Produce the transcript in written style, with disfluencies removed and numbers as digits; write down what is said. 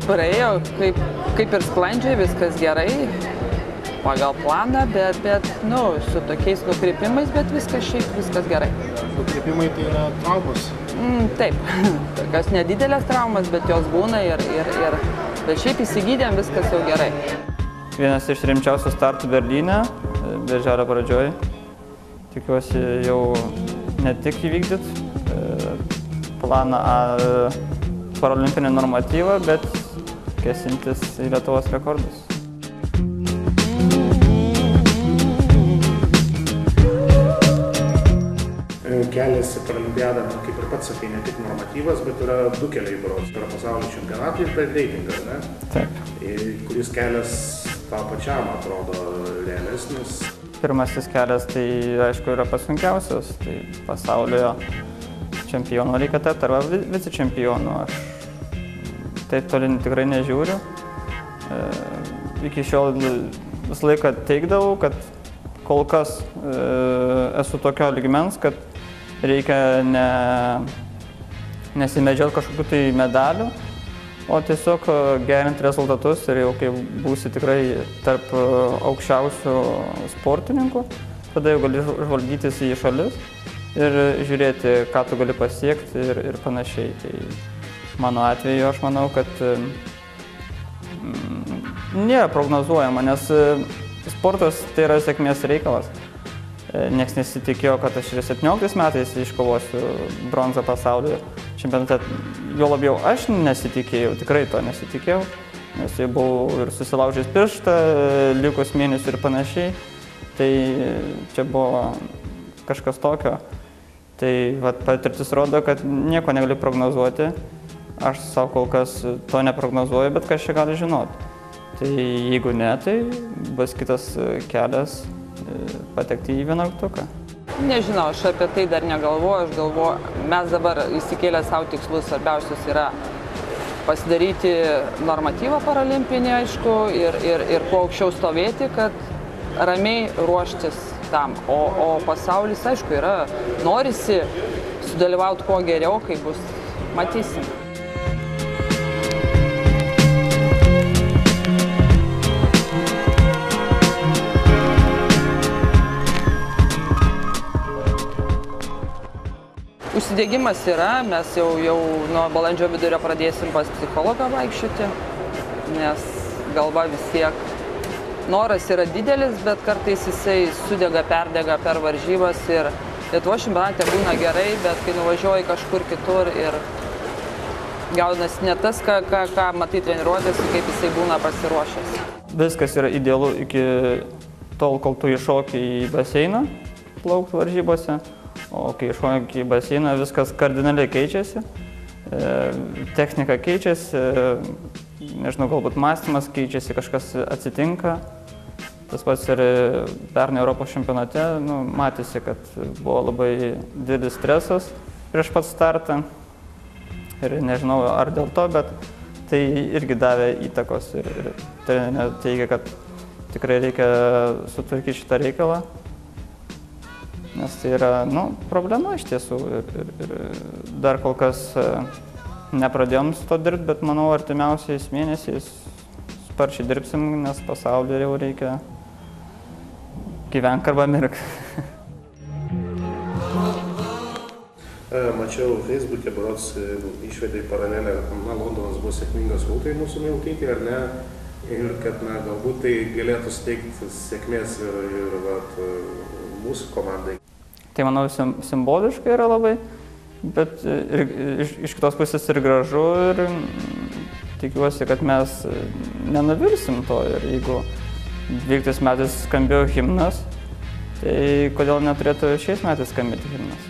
praėjo kaip ir sklandžiai, viskas gerai, pagal planą, bet su tokiais nukrypimais, bet viskas gerai. Nukrypimai tai yra traumos? Taip, tokios nedidelės traumas, bet jos būna bet šiaip įsigydėm, viskas jau gerai. Vienas iš rimčiausių startų Berlyne, birželio pradžioj. Tikiuosi jau ne tik įvykdyti planą parolimpinį normatyvą, bet kėsintis į Lietuvos rekordus. Kelias į paralimpiadą, kaip ir pats sakai, ne tik normatyvas, bet yra du keliai berods. Tai yra pasaulio čempionatai ir reitingas, ne? Taip. Kuris kelias tau pačiam atrodo realesnis? Pirmasis kelias, tai aišku, yra pats sunkiausias. Tai pasaulio čempionų reikia tapti, arba vicečempionų. Aš taip toli tikrai nežiūriu. Iki šiol visą laiką teigdavau, kad kol kas esu tokio lygmens, kad reikia nesimedžioti kažkokių tai medalių, o tiesiog gerinti rezultatus ir jau kai būsi tikrai tarp aukščiausių sportininkų, tada jau gali žvalgytis į šalis ir žiūrėti, ką tu gali pasiekti ir panašiai. Tai mano atveju aš manau, kad nėra prognozuojama, nes sportas tai yra sėkmės reikalas. Niekas nesitikėjo, kad aš ir 17 metais iškovosiu bronzą pasaulio čempionate. Jo labiau aš nesitikėjau, tikrai to nesitikėjau, nes jau buvau ir susilaužęs pirštą, likus mėnesių ir panašiai. Tai čia buvo kažkas tokio. Tai patirtis rodo, kad nieko negali prognozuoti. Aš savo kol kas to neprognozuoju, bet kas čia gali žinoti. Tai jeigu ne, tai bus kitas kelias patekti į 11-tuką. Nežinau, aš apie tai dar negalvoju, aš galvoju, mes dabar įsikėlę savo tikslus, svarbiausias yra pasidaryti normatyvą paralimpinį, aišku, ir kuo aukščiau stovėti, kad ramiai ruoštis tam. O pasaulis, aišku, norisi sudalyvauti kuo geriau, kai bus, matysim. Užsidėgymas yra, mes jau nuo balandžio vidurio pradėsim pas psichologą vaikščioti, nes galva vis tiek noras yra didelis, bet kartais jisai sudega, perdega per varžybas ir Lietuvos čempionate būna gerai, bet kai nuvažiuoji kažkur kitur ir gaunasi ne tas, ką matai treniruotėse, kaip jisai būna pasiruošęs. Viskas yra idealu iki tol, kol tu iššoki į baseiną plaukti varžybose. O kai iššoki į baseiną, viskas kardinaliai keičiasi, technika keičiasi, nežinau, galbūt mąstymas keičiasi, kažkas atsitinka. Tas pats ir pernai Europos čempionate, matėsi, kad buvo labai didelis stresas prieš pat startą. Ir nežinau, ar dėl to, bet tai irgi davė įtakos ir trenerė teigia, kad tikrai reikia sutvarkyti šitą reikalą. Nes tai yra, problema iš tiesų ir dar kol kas nepradėjom su to dirbti, bet manau artimiausiais mėnesiais sparčiai dirbsim, nes pasaulyje jau reikia gyvenk arba mirk. Mačiau Facebook'e, berods išvedai paralelę, Londonas buvo sėkmingas Rūtai mūsų Meilutytei, ar ne? Ir kad galbūt tai galėtų suteikti sėkmės ir mūsų komandai. Tai manau simboliškai yra labai, bet iš kitos pusės ir gražu ir tikiuosi, kad mes nenuvirsim to. Ir jeigu 12 metais skambėjo himnas, tai kodėl neturėtų šiais metais skambėti himnas?